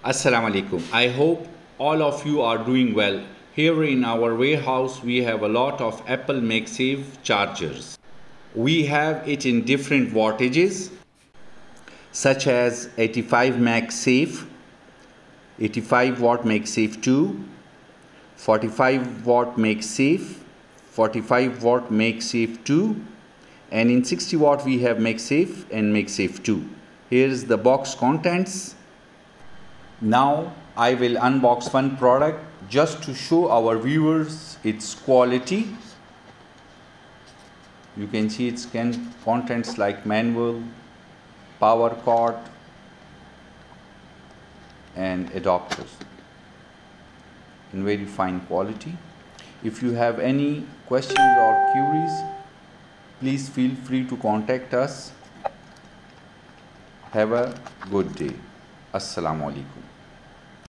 Assalamu alaikum. I hope all of you are doing well. Here in our warehouse we have a lot of Apple MagSafe chargers. We have it in different wattages such as 85 MagSafe, 85 watt MagSafe 2, 45 watt MagSafe, 45 watt MagSafe 2, and in 60 watt we have MagSafe and MagSafe 2. Here is the box contents. Now I will unbox one product just to show our viewers its quality. You can see its contents like manual, power cord and adapters in very fine quality. If you have any questions or queries, please feel free to contact us. Have a good day. Assalamu alaikum.